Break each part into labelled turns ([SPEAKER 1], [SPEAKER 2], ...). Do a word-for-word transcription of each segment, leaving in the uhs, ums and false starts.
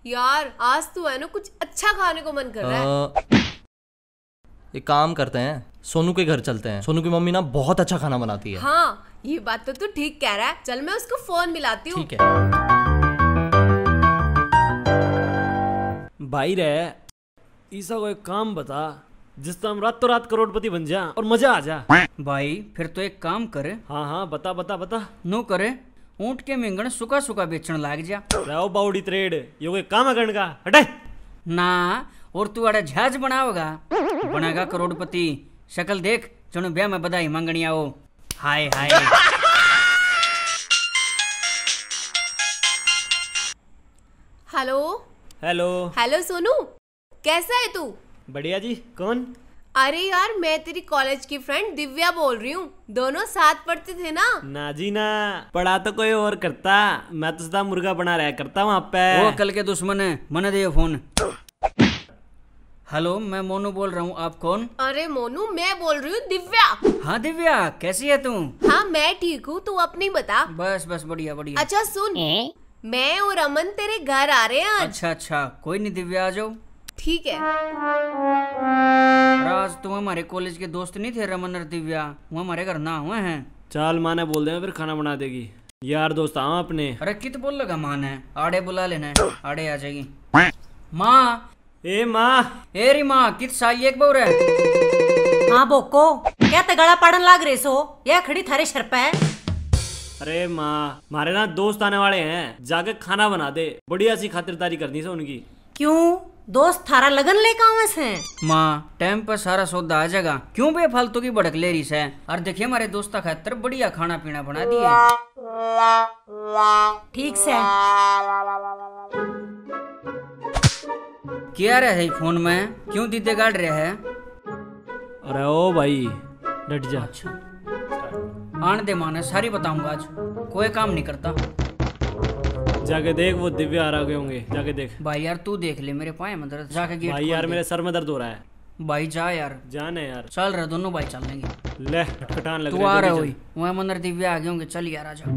[SPEAKER 1] यार आज तो है ना कुछ अच्छा खाने को मन कर रहा है।
[SPEAKER 2] एक काम करते हैं, सोनू के घर चलते हैं। सोनू की मम्मी ना बहुत अच्छा खाना बनाती है।
[SPEAKER 1] हाँ ये बात तो तू ठीक कह रहा है। चल मैं उसको फोन मिलाती हूँ।
[SPEAKER 2] ठीक है
[SPEAKER 3] भाई रे, ईसा को एक काम बता जिससे हम रातों रात करोड़पति बन जा और मजा आ जा।
[SPEAKER 4] भाई फिर तो एक काम करे।
[SPEAKER 3] हाँ हाँ बता बता बता।
[SPEAKER 4] नो करे ऊँट के मिंगण सुखा सुखा बेचने लाग जा।
[SPEAKER 3] रहो बाउडी त्रेड, ये कोई काम है गण का, हटे
[SPEAKER 4] ना। और तू अड़ा जहाज बनाओगा, बनेगा करोड़पति। शक्ल देख चलो ब्याह में बधाई मांगनी आओ। Hi hi.
[SPEAKER 1] Hello
[SPEAKER 3] hello
[SPEAKER 1] hello Sonu, कैसा है तू?
[SPEAKER 3] बढ़िया जी। कौन?
[SPEAKER 1] अरे यार मैं तेरी कॉलेज की फ्रेंड दिव्या बोल रही हूँ। दोनों साथ पढ़ते थे ना?
[SPEAKER 3] ना जी ना, पढ़ा तो कोई और करता, मैं तो सदा मुर्गा बना रहा करता वहाँ पे।
[SPEAKER 4] वो कल के दुश्मन है, मना दे फोन। हेलो मैं मोनू बोल रहा हूँ, आप कौन?
[SPEAKER 1] अरे मोनू मैं बोल रही हूँ दिव्या।
[SPEAKER 4] हाँ दिव्या कैसी है तू?
[SPEAKER 1] हाँ मैं ठीक हूँ, तू अपनी बता।
[SPEAKER 4] बस बस बढ़िया बढ़िया।
[SPEAKER 1] अच्छा सुन, मैं और अमन तेरे घर आ रहे हैं आज।
[SPEAKER 4] अच्छा अच्छा कोई नहीं दिव्या आ जाओ।
[SPEAKER 1] ठीक है।
[SPEAKER 4] राज तुम हमारे कॉलेज के दोस्त नहीं थे रमन और दिव्या? वो हमारे घर ना हुए हैं।
[SPEAKER 3] चाल माने बोल दे फिर खाना बना देगी। यार दोस्त आओ अपने।
[SPEAKER 4] अरे कित बोल लगा मान है, आड़े बुला लेना है, आड़े आ जाएगी। माँ
[SPEAKER 3] ए माँ,
[SPEAKER 4] ए री माँ कित साई एक बोर है।
[SPEAKER 5] हाँ बोको क्या तगड़ा पढ़न लाग रहे सो, यह खड़ी थारे शर पे।
[SPEAKER 3] अरे माँ हमारे ना दोस्त आने वाले हैं, जाके खाना बना दे, बढ़िया सी खातिरदारी करनी से उनकी।
[SPEAKER 5] क्यों दोस्त थारा लगन लेकर आवे से?
[SPEAKER 4] माँ टाइम पर सारा सौदा आ जाएगा, क्यों बेफालतू की भड़क ले रही से? और देखिए हमारे दोस्ता खातर बढ़िया खाना पीना बना दिए।
[SPEAKER 5] ठीक से।
[SPEAKER 4] क्या रहे है फोन में, क्यों दीदे गाड़ रहे है?
[SPEAKER 3] अरे ओ भाई डट जा।
[SPEAKER 4] अच्छा आन दे माने, सारी बताऊंगा आज, कोई काम नहीं करता।
[SPEAKER 3] जाके देख वो दिव्या आ रहे होंगे, जाके देख।
[SPEAKER 4] भाई यार तू देख ले, मेरे पाए में दर्द, जाके गेट
[SPEAKER 3] भाई यार मेरे सर में दर्द हो रहा है।
[SPEAKER 4] भाई जा यार।
[SPEAKER 3] जाने यार।
[SPEAKER 4] चल रहे दोनों भाई चल लेंगे।
[SPEAKER 3] ले खटखटान लग
[SPEAKER 4] तू आ रहा हुई वह मंदिर दिव्या आ गए होंगे, चल यार आजा।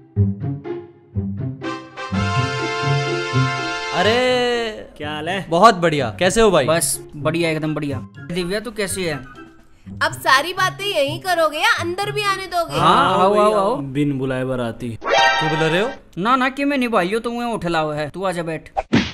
[SPEAKER 2] अरे
[SPEAKER 3] क्या हाल है?
[SPEAKER 2] बहुत बढ़िया, कैसे हो भाई?
[SPEAKER 4] बस बढ़िया एकदम बढ़िया। दिव्या तू कैसी है?
[SPEAKER 1] अब सारी बातें यहीं करोगे या अंदर भी आने दोगे?
[SPEAKER 4] हाँ आओ आओ आओ।
[SPEAKER 3] बिन बुलाए बराती।
[SPEAKER 2] क्यों बुला रहे हो?
[SPEAKER 4] ना ना कि मैं निभाइयो तो मुझे उठलाओ है, तू आजा बैठ।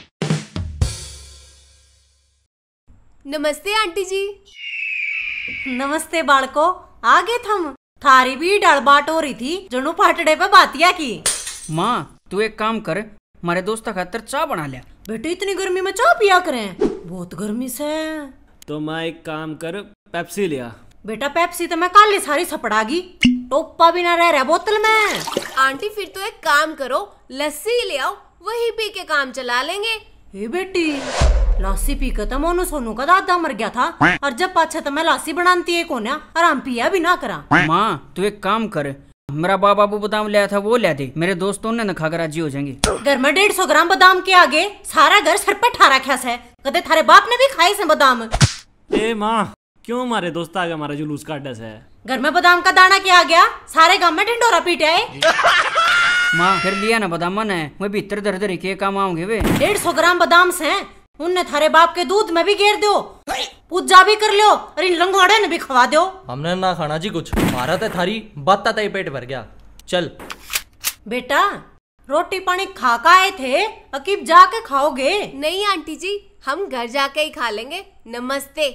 [SPEAKER 1] नमस्ते आंटी जी।
[SPEAKER 5] नमस्ते बालको, आ गए थम। थारी भी डाल बाट हो रही थी, जनू पाटड़े पे बातिया की।
[SPEAKER 4] माँ तू एक काम कर, हमारे दोस्त खातर चाय बना लिया।
[SPEAKER 5] बेटे इतनी गर्मी में चाय पिया करें, बहुत गर्मी से।
[SPEAKER 3] तो मैं एक काम कर, पेप्सी लिया।
[SPEAKER 5] बेटा पेप्सी तो मैं काले सारी सपड़ागी, टोपा भी ना रह रहा बोतल में।
[SPEAKER 1] आंटी फिर तो एक काम करो, लस्सी ले आओ, वही पी के काम चला लेंगे।
[SPEAKER 5] हे बेटी लस्सी पी के तो मोनू सोनू का दादा मर गया था, और जब पाछे तो मैं लस्सी बनाती है कोन्या, आराम पिया भी ना करा।
[SPEAKER 4] माँ तू एक काम कर, मेरा बाबा बाबू बादाम लिया था वो ले दे, मेरे दोस्तों ने न खाकर राजी हो जाएंगे।
[SPEAKER 5] घर में डेढ़ सौ ग्राम बादाम के आगे सारा घर सर पे ठा रखा है, कदे थारे बाप ने भी खाए से बादाम।
[SPEAKER 3] ए माँ क्यों हमारे दोस्त आ गए, हमारा जुलूस काटे से?
[SPEAKER 5] घर में बादाम का दाना क्या आ गया, सारे गांव में ढिंडोरा पीटे है।
[SPEAKER 4] माँ फिर लिया ना बादाम ने, मैं भीतर दर दर के काम आऊंगे वे।
[SPEAKER 5] डेढ़ सौ ग्राम बादाम से उनने थारे बाप के दूध में भी घेर दो, पूजा भी कर लो और इन लंगोड़े ने भी खवा दो।
[SPEAKER 2] हमने ना खाना जी कुछ, मारा था थारी बात तय पेट भर गया। चल
[SPEAKER 5] बेटा रोटी पानी खा का आए थे, अकीब जाके खाओगे?
[SPEAKER 1] नहीं आंटी जी, हम घर जाके ही खा लेंगे। नमस्ते।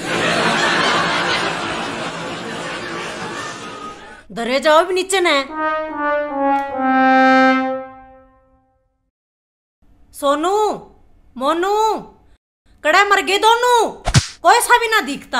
[SPEAKER 5] दरे जाओ भी नीचे न। सोनू मोनू कड़े मर गए दोनों, कोई सा भी ना दिखता।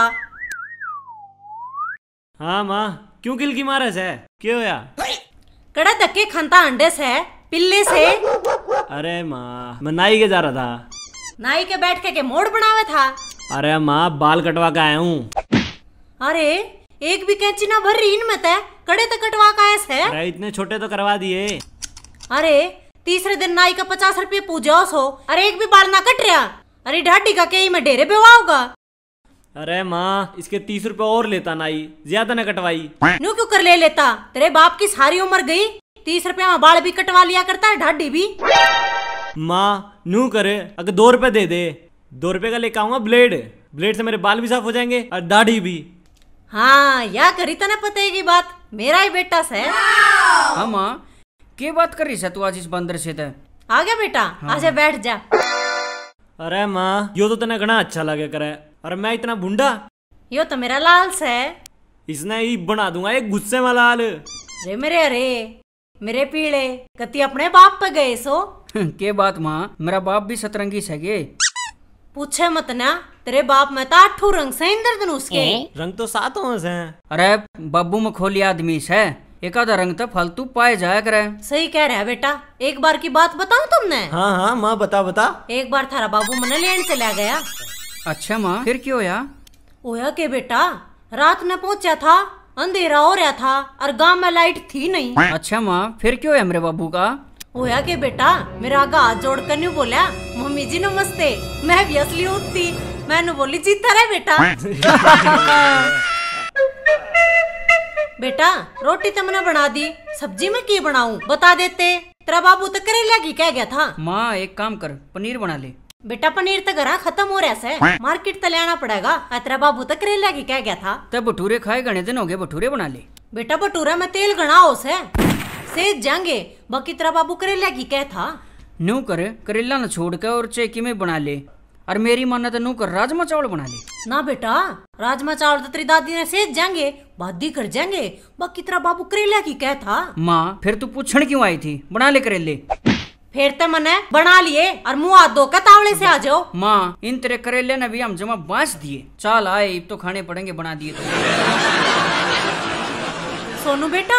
[SPEAKER 3] हाँ माँ क्यों किल की मारे से, क्यों होया?
[SPEAKER 5] कड़े धक्के खनता अंडे से पिल्ले से।
[SPEAKER 3] अरे माँ मैं नाई के जा रहा था।
[SPEAKER 5] नाई के बैठ के, के मोड़ बनावे था।
[SPEAKER 3] अरे माँ बाल कटवा के आया हूँ।
[SPEAKER 5] अरे एक भी कैंची ना भर रही इनमें ते, कड़े तक कटवा का ऐसे।
[SPEAKER 3] अरे इतने छोटे तो करवा दिए।
[SPEAKER 5] अरे तीसरे दिन नाई का पचास रुपये पूजा सो, अरे एक भी बाल ना कट रहा। अरे ढाडी का के में डेरे बेवा होगा।
[SPEAKER 3] अरे माँ इसके तीस रुपए और लेता नाई, ज्यादा न कटवाई।
[SPEAKER 5] न्यू क्यों कर ले लेता, तेरे बाप की सारी उम्र गई, तीस रुपया में बाल भी कटवा लिया करता है, ढाडी भी।
[SPEAKER 3] माँ नू करे अगर दो रुपए दे दे, दो रुपए का लेके आऊंगा ब्लेड, ब्लेड से मेरे बाल भी साफ हो जाएंगे और दाढ़ी भी।
[SPEAKER 5] हाँ या करी तने पता है की बात, मेरा ही बेटा से।
[SPEAKER 4] हाँ माँ के बात कर रही है तू आज इस बंदर से? ते
[SPEAKER 5] आ गया बेटा, आजा बैठ जा।
[SPEAKER 3] अरे माँ यो तो तने घना अच्छा लगे करे, और मैं इतना भुंडा।
[SPEAKER 5] यो तो मेरा लाल से,
[SPEAKER 3] इसने ही बना दूंगा एक गुस्से में लाल।
[SPEAKER 5] अरे मेरे अरे मेरे पीड़े कति अपने बाप पे गए सो।
[SPEAKER 4] के बात माँ, मेरा बाप भी सतरंगी सगे।
[SPEAKER 5] पूछे मत ना, तेरे बाप में तो आठू रंग से इंद्रधनुष के।
[SPEAKER 3] रंग तो सातों से हैं।
[SPEAKER 4] अरे बाबू में खोली आदमी से एक आधा रंग तो फालतू पाए जाया करे।
[SPEAKER 5] सही कह रहा है बेटा, एक बार की बात बताऊं तुमने।
[SPEAKER 3] हाँ हाँ माँ बता बता।
[SPEAKER 5] एक बार थारा बाबू मने लेन चला गया।
[SPEAKER 4] अच्छा माँ फिर क्यों होया?
[SPEAKER 5] ओया के बेटा, रात में पहुंचा था, अंधेरा हो रहा था और गांव में लाइट थी नहीं।
[SPEAKER 4] अच्छा माँ फिर क्यों है मेरे बाबू का?
[SPEAKER 5] होया के बेटा, मेरा आगा हाथ जोड़ कर न्यू बोला मम्मी जी नमस्ते। मैं भी असली उठती, मैंने बोली जीता रहे बेटा। बेटा रोटी तो मैंने बना दी, सब्जी में की बनाऊं बता देते। तेरा बाबू तो करेला की कह गया था।
[SPEAKER 4] माँ एक काम कर पनीर बना ले।
[SPEAKER 5] बेटा पनीर तो घर खत्म हो रहा है, मार्केट तो लेना पड़ेगा। तेरा बाबू तो करेला की कह गया था।
[SPEAKER 4] तब भटूरे खाए घने दिन हो गए, भटूरे बना ले।
[SPEAKER 5] बेटा भटूरा में तेल घना हो से सेज जाएंगे, बाकी तेरा बाबू करेला की कह था।
[SPEAKER 4] नू कर करेला न छोड़ के और चेकी में बना ले, और मेरी माना तो नू कर राजमा चावल बना ले।
[SPEAKER 5] ना बेटा राजमा चावल तो तेरी दादी ने सेज जाएंगे, बादी कर जाएंगे, बाकी तेरा बाबू करेला की कह था।
[SPEAKER 4] माँ फिर तू पूछण क्यों आई थी? बना ले करेले।
[SPEAKER 5] फिर तो मैंने बना लिए और मुंह हाथ धो के तावड़े से आ जाओ।
[SPEAKER 4] माँ इन तेरे करेले ने भी हम जमा बांस दिए, चाल आए तो खाने पड़ेंगे बना दिए तो।
[SPEAKER 5] सोनू बेटा।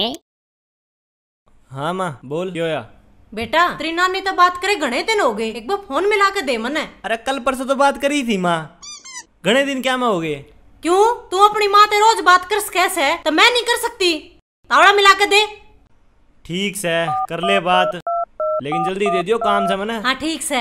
[SPEAKER 3] हाँ माँ बोल क्यों या?
[SPEAKER 5] बेटा तेरी नानी तो बात करे घने दिन हो गए, एक बार फोन मिला के दे मने।
[SPEAKER 3] अरे कल परसों तो बात करी थी माँ, घने दिन क्या में हो गए?
[SPEAKER 5] क्यों तू अपनी माँ से रोज बात कर कैसे है, तो मैं नहीं कर सकती? तावड़ा मिला के दे।
[SPEAKER 3] ठीक से कर ले बात, लेकिन जल्दी दे दियो काम से मने।
[SPEAKER 5] हाँ ठीक से।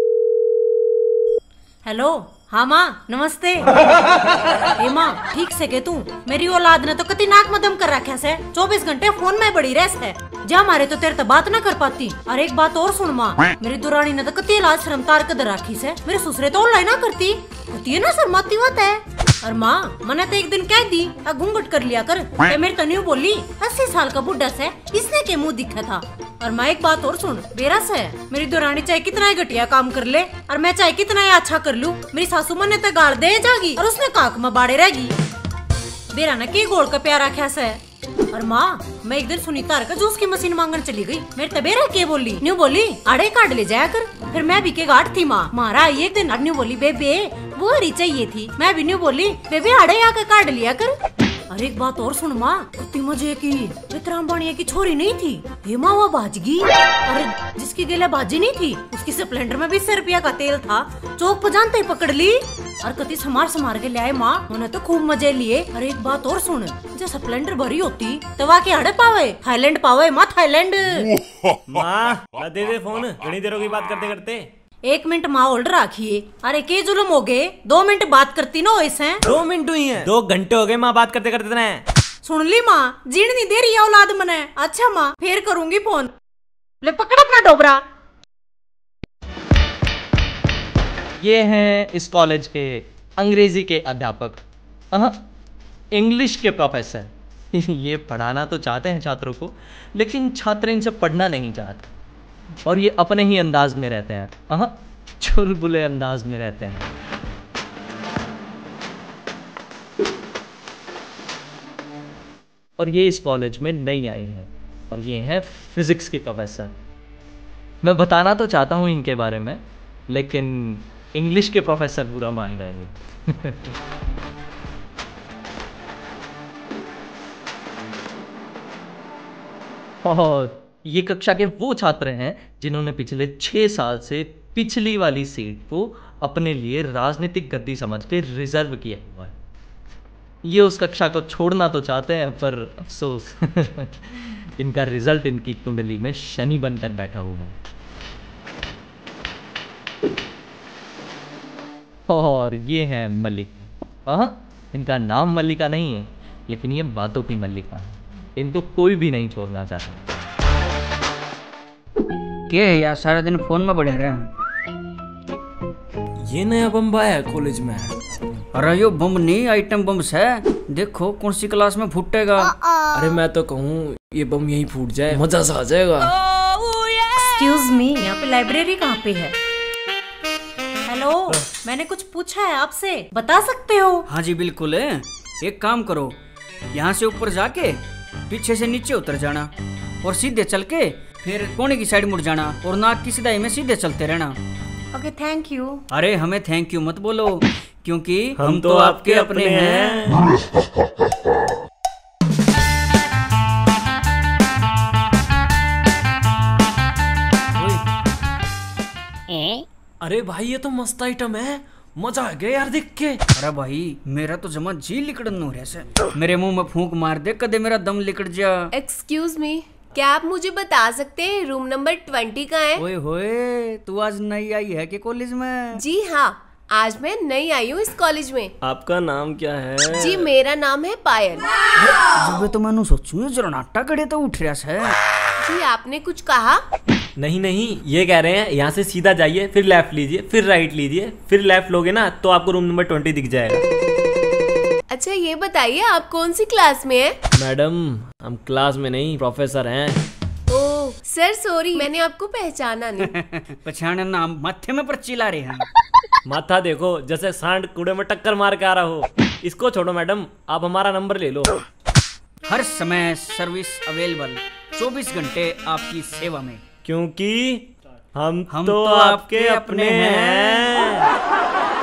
[SPEAKER 5] हेलो हाँ माँ नमस्ते। ए माँ ठीक से के तू, मेरी औलाद ने तो कति नाक में दम कर रखा से, चौबीस घंटे फोन में बड़ी रहस है। जा हमारे तो तेरे तो बात ना कर पाती। और एक बात और सुन माँ, मेरी दुरानी ने तो कति लाज शर्म तार कर राखी से, मेरे ससुरे तो ऑनलाइन ना करती होती है ना शर्माती बात है। और माँ मैंने तो एक दिन कह दी आ घूंघट कर लिया कर, मेरी तो न्यू बोली अस्सी साल का बुढ़ा से इसने के मुंह दिखा था। और मैं एक बात और सुन, बेरा से मेरी दुरानी चाहे कितना ही घटिया काम कर ले और मैं चाहे कितना ही अच्छा कर लूं, मेरी सासू मन ने तो गाड़ दे जागी और उसने काक में बाड़े रहेगी। बेरा ने के गोल का प्यारा ख्यास है। और माँ मैं एक दिन सुनीता का जूस की मशीन मांगने चली गई, मेरे तबेरा के बोली न्यू बोली आड़े काट ले जाया कर। फिर मैं भी के गाट थी माँ मारा एक दिन न्यू बोली बेबे वो हरी चाहिए थी, मैं भी न्यू बोली बेबे आड़े आकर काट लिया कर। और एक बात और सुन माँ, इतनी मजे की वितराम की छोरी नहीं थी हेमा, वो भाजगी। और जिसकी गेला भाजी नहीं थी उसकी स्प्लेंडर में बीस रुपया का तेल था, चौक पर जानते ही पकड़ ली और कति समार समार के लाए माँ, उन्हें तो खूब मजे लिए। और एक बात और सुन, जो स्प्लेंडर भरी होती तो वहाँ के हड़े पावे थाईलैंड पावे माँ थाईलैंड।
[SPEAKER 3] माँ दे दे फोन, घनी देर होगी बात करते करते।
[SPEAKER 5] एक मिनट माँ होल्ड रखिए। अरे के जुलम हो गए, दो मिनट बात करती ना ऐसे।
[SPEAKER 3] दो मिनट हुई हैं, दो घंटे हो गए माँ बात करते करते ना।
[SPEAKER 5] सुन ली माँ, जीण नहीं दे रही औलाद मने। अच्छा माँ फिर करूंगी फोन। ले पकड़ अपना डोबरा।
[SPEAKER 2] ये हैं इस कॉलेज के अंग्रेजी के अध्यापक, हाँ इंग्लिश के प्रोफेसर। ये पढ़ाना तो चाहते हैं छात्रों को, लेकिन छात्र इनसे पढ़ना नहीं चाहते और ये अपने ही अंदाज में रहते हैं, हाँ चुलबुले अंदाज में रहते हैं। और ये इस कॉलेज में नई आई हैं और ये हैं फिजिक्स की प्रोफेसर। मैं बताना तो चाहता हूँ इनके बारे में, लेकिन इंग्लिश के प्रोफेसर बुरा मान रहे हैं। और ये कक्षा के वो छात्र हैं जिन्होंने पिछले छः साल से पिछली वाली सीट को अपने लिए राजनीतिक गद्दी समझ के रिजर्व किया हुआ है। ये उस कक्षा को छोड़ना तो चाहते हैं, पर अफसोस इनका रिजल्ट इनकी कुंडली में शनि बनकर बैठा हुआ है। और ये है मल्लिका। हाँ इनका नाम मल्लिका नहीं है, लेकिन ये बातों की मल्लिका है। इनको कोई भी नहीं छोड़ना चाहता।
[SPEAKER 4] के या सारा दिन फोन में पड़े रहे।
[SPEAKER 3] ये नया बम आया है कॉलेज में।
[SPEAKER 4] अरे यो बम नहीं, आइटम बम है। देखो कौन सी क्लास में फूटेगा।
[SPEAKER 3] अरे मैं तो कहूँ ये बम यहीं फूट जाए, मजा सा आ जाएगा।
[SPEAKER 5] एक्सक्यूज मी, यहाँ पे लाइब्रेरी कहाँ पे है? हेलो, मैंने कुछ पूछा है आपसे, बता सकते हो?
[SPEAKER 4] हाँ जी बिल्कुल है। एक काम करो, यहाँ से ऊपर जाके पीछे से नीचे उतर जाना और सीधे चल के फिर कोने की साइड मुड़ जाना और नाक की सिधाई में सीधे चलते रहना।
[SPEAKER 5] Okay thank you.
[SPEAKER 4] अरे हमें थैंक यू मत बोलो, क्योंकि
[SPEAKER 3] हम
[SPEAKER 4] हम
[SPEAKER 3] तो
[SPEAKER 4] तो
[SPEAKER 3] आपके
[SPEAKER 4] आपके अपने
[SPEAKER 3] अपने
[SPEAKER 4] हैं।
[SPEAKER 3] अरे भाई ये तो मस्त आइटम है, मजा आ गया यार देख के।
[SPEAKER 4] अरे भाई मेरा तो जमा जी लिकड़न हो रहा से। मेरे मुंह में फूंक मार दे, कदे मेरा दम लिकड़ जा।
[SPEAKER 1] एक्सक्यूज मी, क्या आप मुझे बता सकते हैं रूम नंबर ट्वेंटी का है?
[SPEAKER 4] ओए होए, तू आज नई आई है कि कॉलेज में?
[SPEAKER 1] जी हाँ, आज मैं नई आई हूँ इस कॉलेज में।
[SPEAKER 3] आपका नाम क्या है?
[SPEAKER 1] जी मेरा नाम है पायल।
[SPEAKER 4] जब तो मैंने सोचू जरा नाटा कड़े तो उठ रहा है।
[SPEAKER 1] जी आपने कुछ कहा?
[SPEAKER 3] नहीं नहीं, ये कह रहे हैं यहाँ से सीधा जाइए, फिर लेफ्ट लीजिए, फिर राइट लीजिए, फिर लेफ्ट लोगे ना तो आपको रूम नंबर ट्वेंटी दिख जाएगा।
[SPEAKER 1] अच्छा ये बताइए आप कौन सी क्लास में हैं?
[SPEAKER 3] मैडम हम क्लास में नहीं, प्रोफेसर हैं।
[SPEAKER 1] ओह सर सॉरी, मैंने आपको पहचाना नहीं।
[SPEAKER 4] पछाने नाम माथे में पर्ची ला रहे हैं।
[SPEAKER 3] माथा देखो जैसे सांड कूड़े में टक्कर मार के आ रहा हो। इसको छोड़ो मैडम, आप हमारा नंबर ले लो।
[SPEAKER 4] हर समय सर्विस अवेलेबल, चौबीस घंटे आपकी सेवा में,
[SPEAKER 3] क्योंकि हम,
[SPEAKER 4] हम
[SPEAKER 3] तो,
[SPEAKER 4] तो
[SPEAKER 3] आपके
[SPEAKER 4] आपके
[SPEAKER 3] अपने
[SPEAKER 4] अपने
[SPEAKER 3] हैं।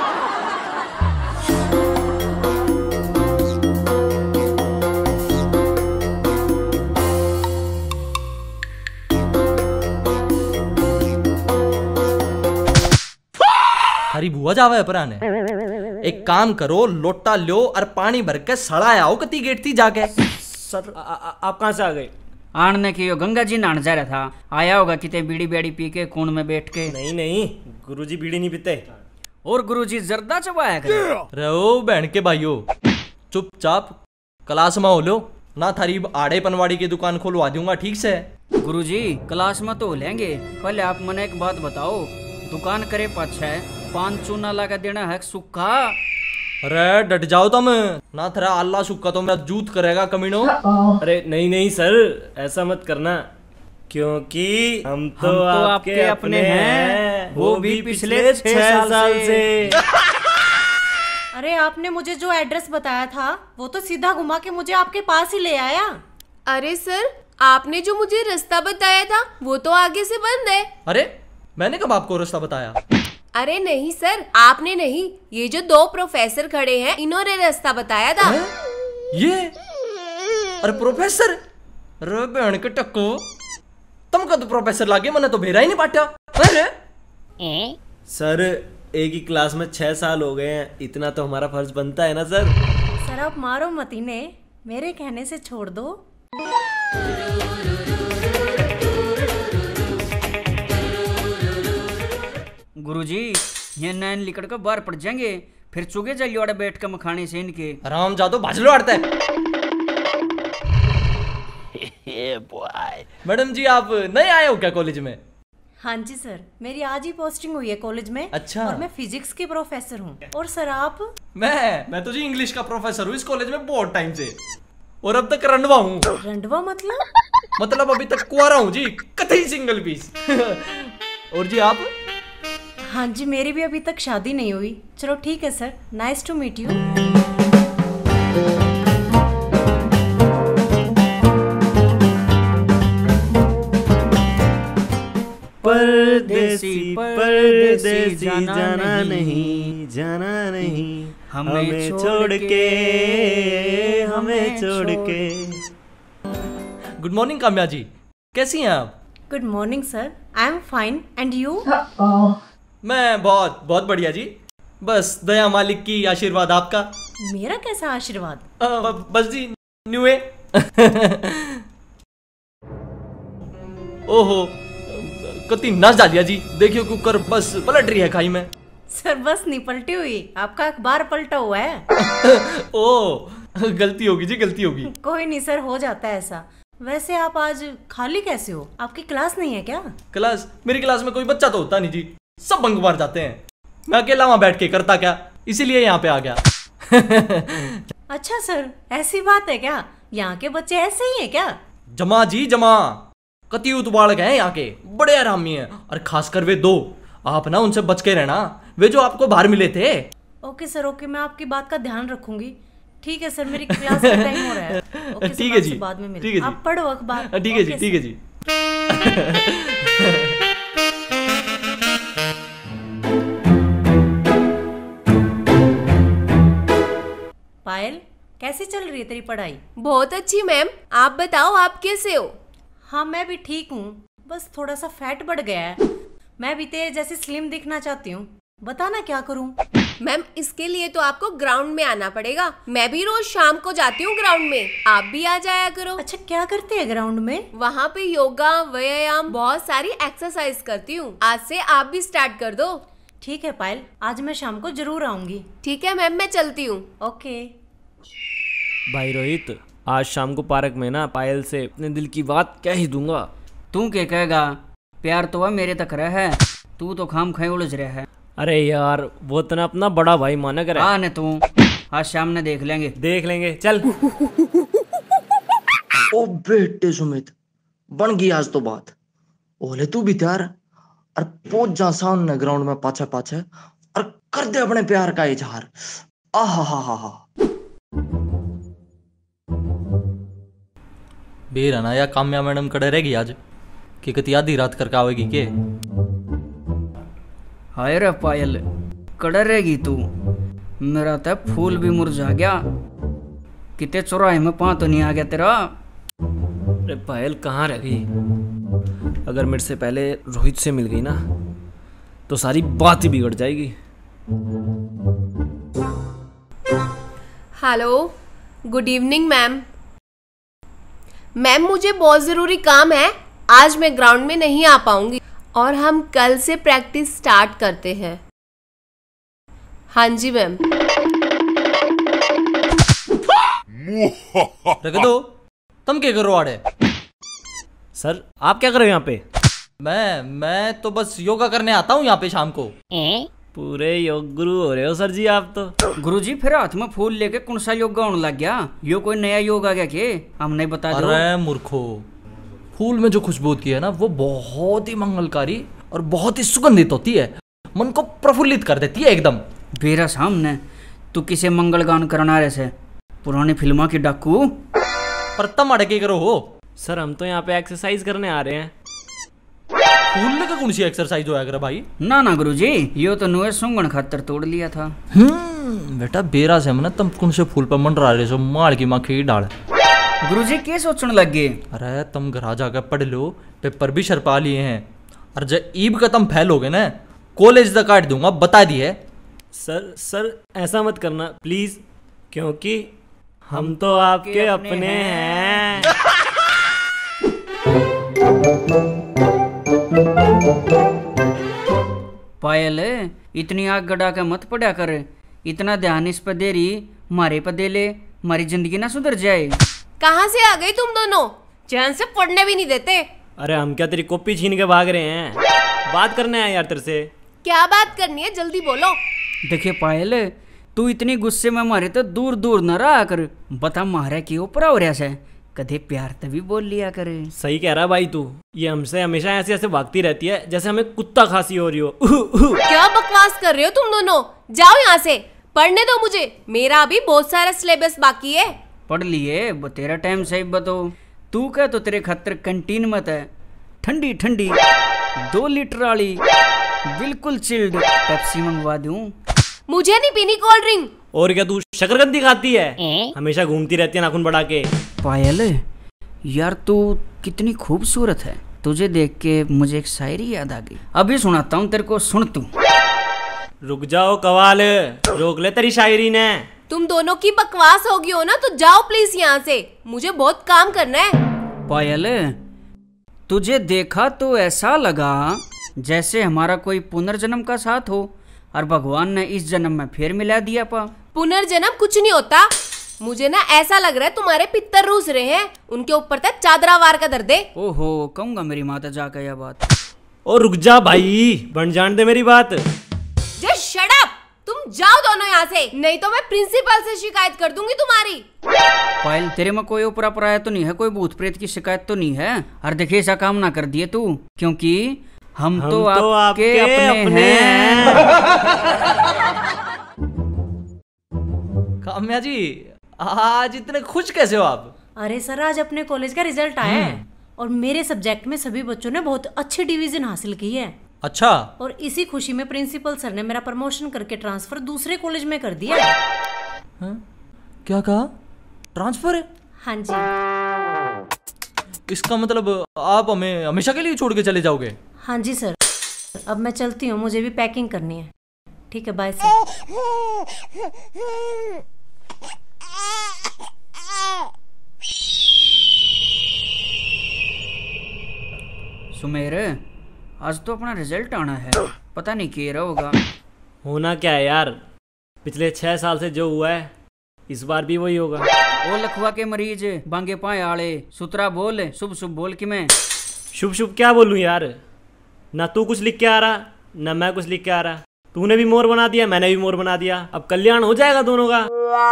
[SPEAKER 2] थारी बुआ जावा है पराने। एक काम करो, लोटा लो और पानी भर के सड़ा आओ कती गेट थी जाके।
[SPEAKER 3] सर आ, आ, आप कहाँ से आ गए?
[SPEAKER 4] आने की यो गंगा जी नहाने जा रहा था, आया होगा किते बीड़ी बेड़ी पी के कोण में बैठ के।
[SPEAKER 3] नहीं नहीं, गुरुजी बीड़ी नहीं पीते।
[SPEAKER 4] और गुरुजी जर्दा चबाया करे।
[SPEAKER 2] रहो बहन के भाइयों, चुपचाप क्लास में हो लो ना, थारी आड़े पनवाड़ी की दुकान खोलवा दूंगा ठीक से।
[SPEAKER 4] गुरुजी क्लास में तो हो लेंगे, पहले आप मने एक बात बताओ, दुकान करे पाछे पान चूना लगा देना है सुखा?
[SPEAKER 2] अरे डट जाओ तुम ना, थरा अल्लाह सुक्का तो मेरा जूत करेगा कमीनो।
[SPEAKER 3] अरे नहीं नहीं सर, ऐसा मत करना, क्योंकि हम तो,
[SPEAKER 4] हम तो
[SPEAKER 3] आपके,
[SPEAKER 4] आपके अपने हैं, वो भी पिछले छह
[SPEAKER 3] छह
[SPEAKER 4] साल से।
[SPEAKER 5] अरे आपने मुझे जो एड्रेस बताया था वो तो सीधा घुमा के मुझे आपके पास ही ले आया।
[SPEAKER 1] अरे सर आपने जो मुझे रास्ता बताया था वो तो आगे से बंद है।
[SPEAKER 2] अरे मैंने कब आपको रास्ता बताया?
[SPEAKER 1] अरे नहीं सर, आपने नहीं, ये जो दो प्रोफेसर खड़े हैं इन्होंने रास्ता बताया था।
[SPEAKER 2] है? ये अरे प्रोफेसर, अरे बहन के टक्को, तुम कद प्रोफेसर लागे, मैंने तो भेरा ही नहीं पाटा। अरे
[SPEAKER 3] सर एक ही क्लास में छह साल हो गए हैं, इतना तो हमारा फर्ज बनता है ना सर।
[SPEAKER 5] सर आप मारो मत इन्हें, मेरे कहने से छोड़ दो।
[SPEAKER 4] गुरुजी ये नैन लिकड़ कर बाहर पड़ जाएंगे, फिर चुगे जाइए बैठ कर मखाने से इनके।
[SPEAKER 2] आराम जा तो भाजलो अड़ता है। मैडम जी आप नए आए हो क्या कॉलेज में?
[SPEAKER 5] हाँ जी सर, मेरी आज ही पोस्टिंग हुई है कॉलेज में।
[SPEAKER 2] अच्छा।
[SPEAKER 5] और मैं फिजिक्स की प्रोफेसर हूँ। और सर आप?
[SPEAKER 2] मैं मैं तो जी इंग्लिश का प्रोफेसर हूँ इस कॉलेज में बहुत टाइम से, और अब तक रंडवा हूँ।
[SPEAKER 5] रंडवा मतलब?
[SPEAKER 2] मतलब अभी तक कुआरा हूँ जी, कतई सिंगल पीस। और जी आप?
[SPEAKER 5] हाँ जी, मेरी भी अभी तक शादी नहीं हुई। चलो ठीक है sir, nice to meet you.
[SPEAKER 3] परदेसी परदेसी जाना नहीं, जाना नहीं, हमें छोड़ के, हमें छोड़ के।
[SPEAKER 2] गुड मॉर्निंग काम्या जी, कैसी हैं आप?
[SPEAKER 5] Good morning sir, I am fine and you?
[SPEAKER 2] मैं बहुत बहुत बढ़िया जी, बस दया मालिक की आशीर्वाद आपका।
[SPEAKER 5] मेरा कैसा आशीर्वाद?
[SPEAKER 2] आ, बस जी न्यूए। ओहो कति नस डालिया जी, देखियो कुकर बस पलट रही है खाई में।
[SPEAKER 5] सर बस नहीं पलटी हुई, आपका अखबार पलटा हुआ है।
[SPEAKER 2] ओ गलती होगी जी, गलती होगी।
[SPEAKER 5] कोई नहीं सर, हो जाता है ऐसा। वैसे आप आज खाली कैसे हो? आपकी क्लास नहीं है क्या?
[SPEAKER 2] क्लास? मेरी क्लास में कोई बच्चा तो होता नहीं जी, सब बंक मार जाते हैं। मैं अकेला वहां बैठ के करता क्या, इसीलिए यहाँ पे आ गया।
[SPEAKER 5] अच्छा सर, ऐसी बात है क्या? यहाँ के बच्चे ऐसे ही हैं क्या?
[SPEAKER 2] जमा जी जमा, कति उतबाड़क हैं यहाँ के, बड़े आरामी हैं। और खासकर वे दो, आप ना उनसे बच के रहना, वे जो आपको बाहर मिले थे।
[SPEAKER 5] ओके सर, ओके, मैं आपकी बात का ध्यान रखूंगी। ठीक है सर, मेरी क्लास का टाइम हो रहा है। ओके सर,
[SPEAKER 2] ठीक है जी,
[SPEAKER 5] आपसे बाद में मिलते
[SPEAKER 2] ठीक है
[SPEAKER 5] हैं।
[SPEAKER 2] जी।
[SPEAKER 5] आप पढ़ो अखबार।
[SPEAKER 2] ठीक है जी,
[SPEAKER 5] ओके
[SPEAKER 2] ठीक है
[SPEAKER 5] सर।
[SPEAKER 2] जी।
[SPEAKER 5] पायल, कैसी चल रही है तेरी पढ़ाई?
[SPEAKER 1] बहुत अच्छी मैम, आप बताओ आप कैसे हो?
[SPEAKER 5] हाँ, मैं भी ठीक हूँ, बस थोड़ा सा फैट बढ़ गया है। मैं भी तेरे जैसी स्लिम दिखना चाहती हूँ, बता ना क्या करूँ?
[SPEAKER 1] मैम इसके लिए तो आपको ग्राउंड में आना पड़ेगा। मैं भी रोज शाम को जाती हूँ ग्राउंड में, आप भी आ जाया करो।
[SPEAKER 5] अच्छा, क्या करते हैं ग्राउंड में?
[SPEAKER 1] वहाँ पे योगा, व्यायाम, बहुत सारी एक्सरसाइज करती हूँ। आज से आप भी स्टार्ट कर दो।
[SPEAKER 5] ठीक है पायल, आज मैं शाम को जरूर आऊंगी।
[SPEAKER 1] ठीक है मैम, मैं चलती हूँ।
[SPEAKER 5] ओके।
[SPEAKER 3] भाई रोहित, आज शाम को पार्क में ना पायल से अपने दिल की बात कह ही दूंगा।
[SPEAKER 4] तू क्या कहेगा? प्यार तो वह मेरे तक रहा है, तू तो खाम खाए उलझ रहा है।
[SPEAKER 3] अरे यार, वो तो ना अपना बड़ा भाई माना करे।
[SPEAKER 4] हाँ ने तू, आज शाम ने देख लेंगे।
[SPEAKER 3] देख लेंगे, चल।
[SPEAKER 6] ओ बेटे सुमित, बन गई आज तो बात। ओले तू भी तैयार और पहुंच जा सामने ग्राउंड में पाछे पाछे और कर दे अपने प्यार का इजहार। आहा हा हा हा।
[SPEAKER 2] बेराना या काम्या मैडम कड़े रहेगी आज कि कति आधी रात करके आवेगी के?
[SPEAKER 4] हाय रे पायल, कड़र रहेगी तू, मेरा तो फूल भी मुरझा गया। कितने चौराहे में पा तो नहीं आ गया तेरा?
[SPEAKER 3] अरे पायल कहाँ रह गई? अगर मेरे से पहले रोहित से मिल गई ना तो सारी बात ही बिगड़ जाएगी।
[SPEAKER 1] Hello, good evening ma'am. Ma'am मुझे बहुत ज़रूरी काम है, आज मैं ग्राउंड में नहीं आ पाऊंगी और हम कल से प्रैक्टिस स्टार्ट करते हैं। हाँ जी मैम।
[SPEAKER 2] रख दो, तुम क्या करो आड़े?
[SPEAKER 3] सर, आप क्या कर रहे हो यहाँ पे?
[SPEAKER 2] मैं मैं तो बस योगा करने आता हूँ यहाँ पे शाम को।
[SPEAKER 3] पूरे योग गुरु हो रहे हो सर जी आप तो।
[SPEAKER 4] गुरुजी फिर हाथ में फूल लेके कौन सा योगा होने लग गया? यो कोई नया योग आ गया के? हम नहीं बता दो।
[SPEAKER 2] अरे मूर्खो, फूल में जो खुशबू की है ना वो बहुत ही मंगलकारी और बहुत ही सुगंधित होती है, मन को प्रफुल्लित कर देती है एकदम।
[SPEAKER 4] बेरा सामने तू किसे मंगल गान करना रहे से? पुरानी फिल्मों की डाकू।
[SPEAKER 2] पर तम अड़के करो हो।
[SPEAKER 3] सर हम तो यहाँ पे एक्सरसाइज करने आ रहे हैं।
[SPEAKER 2] फूल लेकर कौन सी एक्सरसाइज होया करे भाई?
[SPEAKER 4] ना ना गुरुजी, यो तो नुए सुंगन खातर तोड़ लिया था।
[SPEAKER 2] हम्म बेटा, बेरा से हमने तुम कौन से फूल पर मंडरा रहे हो? माल की माखी की डाल।
[SPEAKER 4] गुरुजी क्या सोचने लग गए?
[SPEAKER 2] अरे तुम घर आ जाकर पढ़ लो, पेपर भी शरपा लिए हैं, और जब ईब का तुम फैलोगे ना कॉलेज तक काट दूंगा, बता दिए।
[SPEAKER 3] सर सर ऐसा मत करना प्लीज, क्योंकि हम तो आपके अपने हैं।
[SPEAKER 4] पायल, इतनी आग गड़ा के मत पड़ा कर, इतना ध्यान इस पर दे रही, मारे पर दे ले, हमारी जिंदगी ना सुधर जाए।
[SPEAKER 1] कहाँ से आ गई तुम दोनों? चैन से पढ़ने भी नहीं देते।
[SPEAKER 3] अरे हम क्या तेरी कॉपी छीन के भाग रहे हैं? बात करने आए यार तेरे से।
[SPEAKER 1] क्या बात करनी है, जल्दी बोलो।
[SPEAKER 4] देखिए पायल, तू इतनी गुस्से में मारे तो दूर दूर न रहा कर, बता मारे की ऊपर हो रहा है, कदे प्यार तभी बोल लिया करे।
[SPEAKER 3] सही कह रहा भाई तू, ये हमसे हमेशा ऐसे ऐसे भागती रहती है जैसे हमें कुत्ता खांसी हो रही हो। उह, उह।
[SPEAKER 1] क्या बकवास कर रहे हो तुम दोनों? जाओ यहाँ से, पढ़ने दो मुझे, मेरा अभी बहुत सारा सिलेबस बाकी है।
[SPEAKER 4] पढ़ लिए वो तेरा टाइम सही बताओ। तू क्या तो तेरे खातर कैंटीन मत है, ठंडी ठंडी दो लीटर वाली बिल्कुल चिल्ड पेप्सी मंगवा दूं।
[SPEAKER 1] मुझे नहीं पीनी कोल्ड ड्रिंक।
[SPEAKER 3] और क्या तू शकरकंदी खाती है? हमेशा घूमती रहती है नाखून बढ़ा के।
[SPEAKER 4] पायल यार, तू कितनी खूबसूरत है, तुझे देख के मुझे एक शायरी याद आ गई, अभी सुनाता हूँ तेरे को, सुन तू।
[SPEAKER 3] रुक जाओ कवाल, रोक ले तेरी शायरी ने।
[SPEAKER 1] तुम दोनों की बकवास होगी हो ना, तो जाओ प्लीज यहाँ से, मुझे बहुत काम करना है।
[SPEAKER 4] पायल, तुझे देखा तो ऐसा लगा जैसे हमारा कोई पुनर्जन्म का साथ हो और भगवान ने इस जन्म में फिर मिला दिया पा।
[SPEAKER 1] पुनर्जन्म कुछ नहीं होता, मुझे ना ऐसा लग रहा है तुम्हारे पित्तर रूस रहे हैं, उनके ऊपर तक चादरा वार का दर्द है।
[SPEAKER 4] ओहो, कहूंगा मेरी माता जाकर यह बात।
[SPEAKER 3] ओ रुक जा भाई, बन जान दे मेरी बात।
[SPEAKER 1] जस्ट शट अप, तुम जाओ दोनों यहाँ से, नहीं तो मैं प्रिंसिपल से शिकायत कर दूंगी तुम्हारी।
[SPEAKER 4] पायल, तेरे में कोई ऊपरा पराया तो नहीं है, कोई भूत प्रेत की शिकायत तो नहीं है? और देखिए ऐसा काम ना कर दिए तू, क्योंकि हम, हम तो, तो आपके, आपके अपने, अपने हैं।
[SPEAKER 2] काम्या जी, आज इतने खुश कैसे हो आप?
[SPEAKER 5] अरे सर, आज अपने कॉलेज का रिजल्ट आया है और मेरे सब्जेक्ट में सभी बच्चों ने बहुत अच्छी डिवीजन हासिल की है।
[SPEAKER 2] अच्छा।
[SPEAKER 5] और इसी खुशी में प्रिंसिपल सर ने मेरा प्रमोशन करके ट्रांसफर दूसरे कॉलेज में कर दिया है।
[SPEAKER 2] हाँ? क्या कहा? ट्रांसफर है?
[SPEAKER 5] हाँ जी।
[SPEAKER 2] इसका मतलब आप हमें हमेशा के लिए छोड़ के चले जाओगे?
[SPEAKER 5] हाँ जी सर, अब मैं चलती हूँ, मुझे भी पैकिंग करनी है। ठीक है, बाय सर।
[SPEAKER 4] सुमेर, आज तो अपना रिजल्ट आना है, पता नहीं क्या होगा।
[SPEAKER 3] होना क्या है यार, पिछले छह साल से जो हुआ है इस बार भी वही होगा।
[SPEAKER 4] ओ लखवा के मरीज, बांगे पाए आले, सुतरा बोल, शुभ शुभ बोल कि मैं
[SPEAKER 3] शुभ शुभ क्या बोलूं यार, ना तू कुछ लिख के आ रहा ना मैं कुछ लिख के आ रहा। तूने भी मोर बना दिया, मैंने भी मोर बना दिया, अब कल्याण हो जाएगा दोनों का।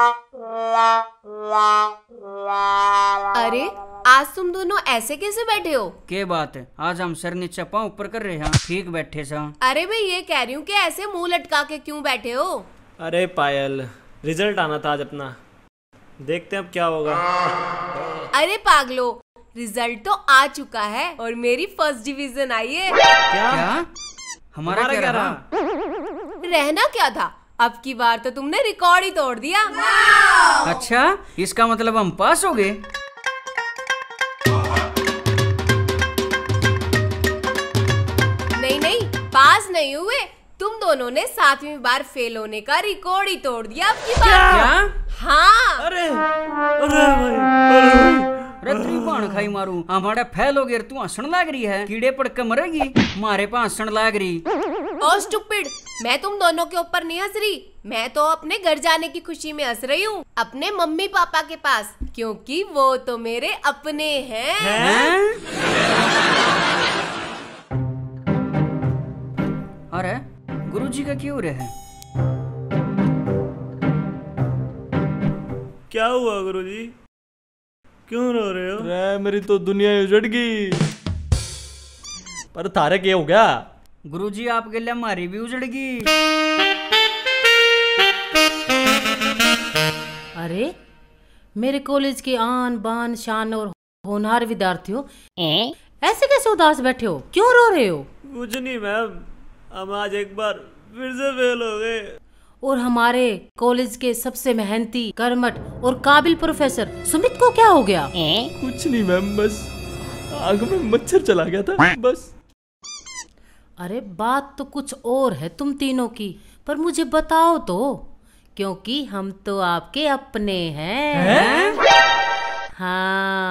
[SPEAKER 1] अरे आज तुम दोनों ऐसे कैसे बैठे हो?
[SPEAKER 4] के बात है, आज हम सर नीचे पाँव ऊपर कर रहे हैं, ठीक बैठे सा।
[SPEAKER 1] अरे मैं ये कह रही हूँ कि ऐसे मुंह लटका के क्यों बैठे हो?
[SPEAKER 3] अरे पायल, रिजल्ट आना था आज अपना, देखते हैं अब क्या होगा।
[SPEAKER 1] अरे पागलो, रिजल्ट तो आ चुका है और मेरी फर्स्ट डिवीजन आई है।
[SPEAKER 3] क्या,
[SPEAKER 4] क्या? हमारा क्या, क्या रहा?
[SPEAKER 1] रहना क्या था, अब की बार तो तुमने रिकॉर्ड ही तोड़ दिया।
[SPEAKER 4] अच्छा, इसका मतलब हम पास हो गए?
[SPEAKER 1] नहीं नहीं, पास नहीं हुए, तुम दोनों ने सातवीं बार फेल होने का रिकॉर्ड ही तोड़ दिया अब की बार।
[SPEAKER 4] क्या?
[SPEAKER 1] हाँ।
[SPEAKER 3] अरे अरे भाई, अरे भाई।
[SPEAKER 4] रत्री पान खाई मारू, हमारा फेल हो गया, तू हंसण लाग रही है, कीड़े पड़ के मरेगी, मारे पे हंसण लाग रही।
[SPEAKER 1] ओ स्टूपिड, मैं तुम दोनों के ऊपर नहीं हंस रही, मैं तो अपने घर जाने की खुशी में हंस रही हूँ, अपने मम्मी पापा के पास, क्योंकि वो तो मेरे अपने हैं।
[SPEAKER 4] हैं? अरे गुरुजी का क्यों रहे?
[SPEAKER 3] क्या हुआ गुरुजी, क्यों रो रहे हो?
[SPEAKER 2] अरे मेरी तो दुनिया उजड़ गई। पर थारे क्या हो गया?
[SPEAKER 4] गुरुजी आपके लिए हमारी भी उजड़ गई।
[SPEAKER 5] अरे मेरे कॉलेज के आन बान शान और होनहार विद्यार्थियों, ऐसे कैसे उदास बैठे हो, क्यों रो रहे हो?
[SPEAKER 3] कुछ नहीं मैम, हम आज एक बार फिर से फेल हो गए।
[SPEAKER 5] और हमारे कॉलेज के सबसे मेहनती, कर्मठ और काबिल प्रोफेसर सुमित को क्या हो गया?
[SPEAKER 2] कुछ नहीं मैम, बस आग में मच्छर चला गया था बस।
[SPEAKER 5] अरे बात तो कुछ और है तुम तीनों की, पर मुझे बताओ तो, क्योंकि हम तो आपके अपने हैं, हैं? हाँ।